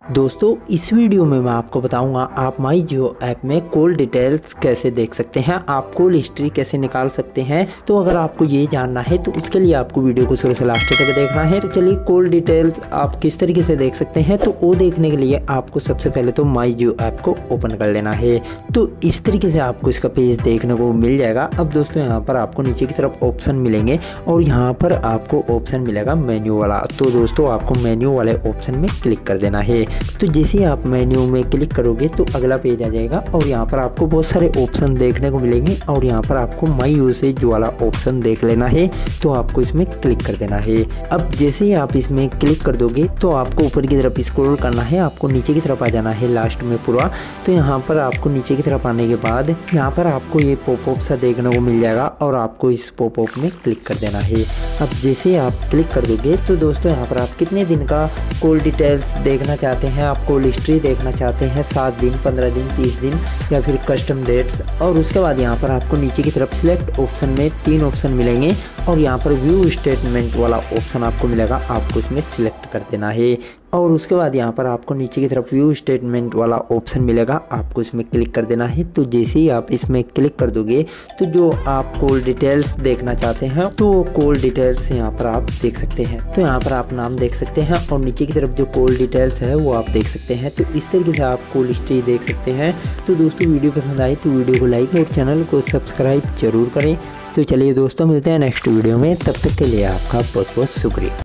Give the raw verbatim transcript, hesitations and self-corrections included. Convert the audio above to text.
दोस्तों इस वीडियो में मैं आपको बताऊंगा आप माई जियो ऐप में कॉल डिटेल्स कैसे देख सकते हैं, आप कॉल हिस्ट्री कैसे निकाल सकते हैं। तो अगर आपको ये जानना है तो उसके लिए आपको वीडियो को शुरू से लास्ट तक देखना है। तो चलिए कॉल डिटेल्स आप किस तरीके से देख सकते हैं, तो वो देखने के लिए आपको सबसे पहले तो माई जियो ऐप को ओपन कर लेना है। तो इस तरीके से आपको इसका पेज देखने को मिल जाएगा। अब दोस्तों यहाँ पर आपको नीचे की तरफ ऑप्शन मिलेंगे और यहाँ पर आपको ऑप्शन मिलेगा मेन्यू वाला। तो दोस्तों आपको मेन्यू वाले ऑप्शन में क्लिक कर देना है। तो जैसे ही आप मेन्यू में क्लिक करोगे तो अगला पेज आ जाएगा और यहाँ पर आपको बहुत सारे ऑप्शन देखने को मिलेंगे और यहाँ पर आपको माई यूसेज वाला ऑप्शन देख लेना है। तो आपको इसमें क्लिक कर देना है। अब जैसे ही आप इसमें क्लिक कर दोगे तो आपको ऊपर की तरफ स्क्रॉल करना है, आपको नीचे की तरफ आ जाना है लास्ट में पूरा। तो यहाँ पर आपको नीचे की तरफ आने के बाद यहाँ पर आपको ये पॉपअप सा देखने को मिल जाएगा और आपको इस पॉपअप में क्लिक कर देना है। अब जैसे ही आप क्लिक कर दोगे तो दोस्तों यहाँ पर आप कितने दिन का कॉल डिटेल्स देखना चाहते हैं, आप कॉल हिस्ट्री देखना चाहते हैं, सात दिन, पंद्रह दिन, तीस दिन या फिर कस्टम डेट्स। और उसके बाद यहाँ पर आपको नीचे की तरफ सिलेक्ट ऑप्शन में तीन ऑप्शन मिलेंगे और यहाँ पर व्यू स्टेटमेंट वाला ऑप्शन आपको मिलेगा, आपको इसमें सिलेक्ट कर देना है। और उसके बाद यहाँ पर आपको नीचे की तरफ व्यू स्टेटमेंट वाला ऑप्शन मिलेगा, आपको इसमें क्लिक कर देना है। तो जैसे ही आप इसमें क्लिक कर दोगे तो जो आप कॉल डिटेल्स देखना चाहते हैं तो कॉल डिटेल्स यहाँ पर आप देख सकते हैं। तो यहाँ पर आप नाम देख सकते हैं और नीचे की तरफ जो कॉल डिटेल्स है वो आप देख सकते हैं। तो इस तरीके से आप कॉल हिस्ट्री देख सकते हैं। तो दोस्तों वीडियो पसंद आई तो वीडियो को लाइक और चैनल को सब्सक्राइब जरूर करें। तो चलिए दोस्तों मिलते हैं नेक्स्ट वीडियो में, तब तक के लिए आपका बहुत बहुत शुक्रिया।